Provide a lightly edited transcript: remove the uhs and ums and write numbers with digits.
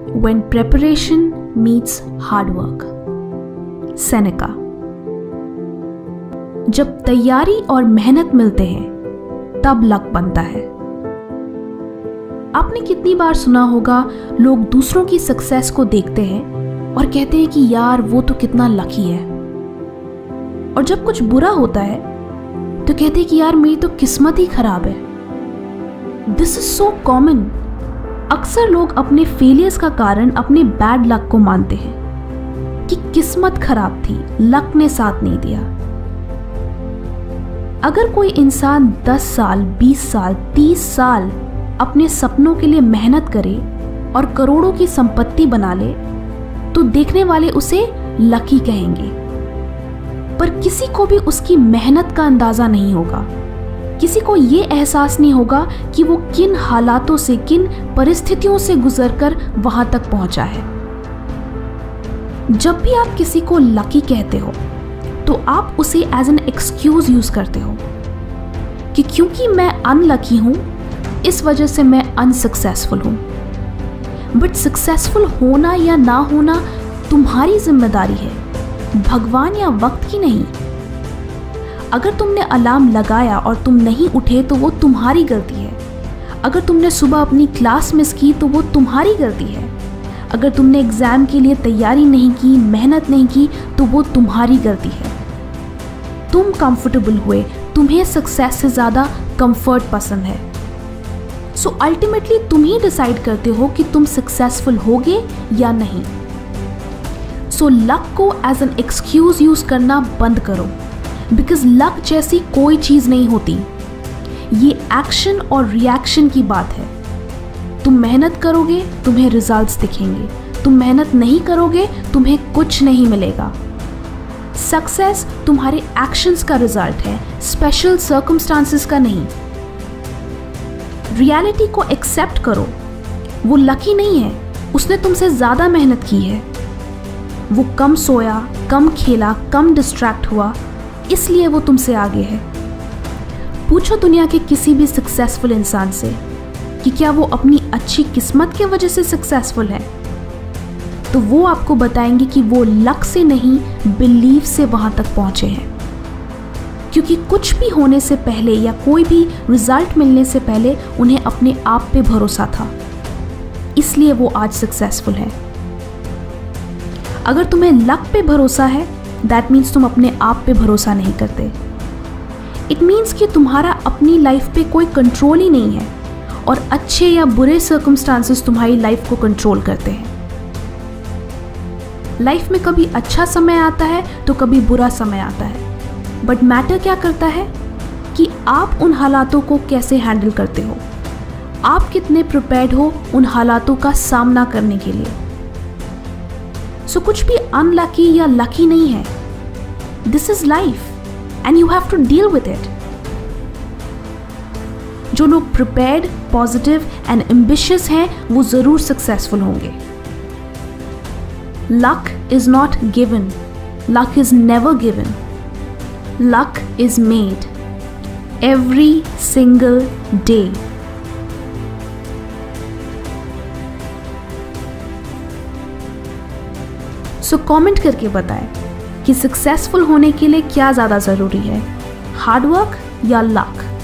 when preparation meets hard work. Seneca. जब तैयारी और मेहनत मिलते हैं तब लक बनता है। आपने कितनी बार सुना होगा लोग दूसरों की सक्सेस को देखते हैं और कहते हैं कि यार वो तो कितना लकी है, और जब कुछ बुरा होता है तो कहते हैं कि यार मेरी तो किस्मत ही खराब है। This is so common. अक्सर लोग अपने फेलियर्स का कारण अपने बैड लक को मानते हैं कि किस्मत खराब थी, लक ने साथ नहीं दिया। अगर कोई इंसान 10 साल, 20 साल, 30 साल अपने सपनों के लिए मेहनत करे और करोड़ों की संपत्ति बना ले तो देखने वाले उसे लकी कहेंगे, पर किसी को भी उसकी मेहनत का अंदाजा नहीं होगा। किसी को ये एहसास नहीं होगा कि वो किन हालातों से, किन परिस्थितियों से गुजरकर वहां तक पहुंचा है। जब भी आप किसी को लकी कहते हो तो आप उसे एज एन एक्सक्यूज यूज करते हो कि क्योंकि मैं अनलकी हूं इस वजह से मैं अनसक्सेसफुल हूं। बट सक्सेसफुल होना या ना होना तुम्हारी जिम्मेदारी है, भगवान या वक्त की नहीं। अगर तुमने अलार्म लगाया और तुम नहीं उठे तो वो तुम्हारी गलती है। अगर तुमने सुबह अपनी क्लास मिस की तो वो तुम्हारी गलती है। अगर तुमने एग्जाम के लिए तैयारी नहीं की, मेहनत नहीं की तो वो तुम्हारी गलती है। तुम कंफर्टेबल हुए, तुम्हें सक्सेस से ज़्यादा कंफर्ट पसंद है। सो अल्टीमेटली तुम ही डिसाइड करते हो कि तुम सक्सेसफुल होगे या नहीं। सो लक को एज एन एक्सक्यूज यूज करना बंद करो, बिकॉज लक जैसी कोई चीज नहीं होती। ये एक्शन और रिएक्शन की बात है। तुम मेहनत करोगे तुम्हें रिजल्ट्स दिखेंगे, तुम मेहनत नहीं करोगे तुम्हें कुछ नहीं मिलेगा। सक्सेस तुम्हारे एक्शंस का रिजल्ट है, स्पेशल सर्कमस्टांसेस का नहीं। रियलिटी को एक्सेप्ट करो। वो लकी नहीं है, उसने तुमसे ज्यादा मेहनत की है। वो कम सोया, कम खेला, कम डिस्ट्रैक्ट हुआ, इसलिए वो तुमसे आगे है। पूछो दुनिया के किसी भी सक्सेसफुल इंसान से कि क्या वो अपनी अच्छी किस्मत की वजह से सक्सेसफुल है, तो वो आपको बताएंगे कि वो लक से नहीं, बिलीफ से वहां तक पहुंचे हैं। क्योंकि कुछ भी होने से पहले या कोई भी रिजल्ट मिलने से पहले उन्हें अपने आप पे भरोसा था, इसलिए वो आज सक्सेसफुल है। अगर तुम्हें लक पे भरोसा है, दैट मीन्स तुम अपने आप पे भरोसा नहीं करते। इट मीन्स कि तुम्हारा अपनी लाइफ पे कोई कंट्रोल ही नहीं है और अच्छे या बुरे सर्कमस्टांसेस तुम्हारी लाइफ को कंट्रोल करते हैं। लाइफ में कभी अच्छा समय आता है तो कभी बुरा समय आता है, बट मैटर क्या करता है कि आप उन हालातों को कैसे हैंडल करते हो, आप कितने प्रिपेयर्ड हो उन हालातों का सामना करने के लिए। सो कुछ भी अनलकी या लकी नहीं है। This is life and you have to deal with it. जो लोग प्रिपेयर्ड, पॉजिटिव एंड एम्बिशियस हैं वो जरूर सक्सेसफुल होंगे। Luck is not given, luck is never given, luck is made every single day. So comment करके बताएं कि successful होने के लिए क्या ज़्यादा ज़रूरी है, हार्ड वर्क या लक।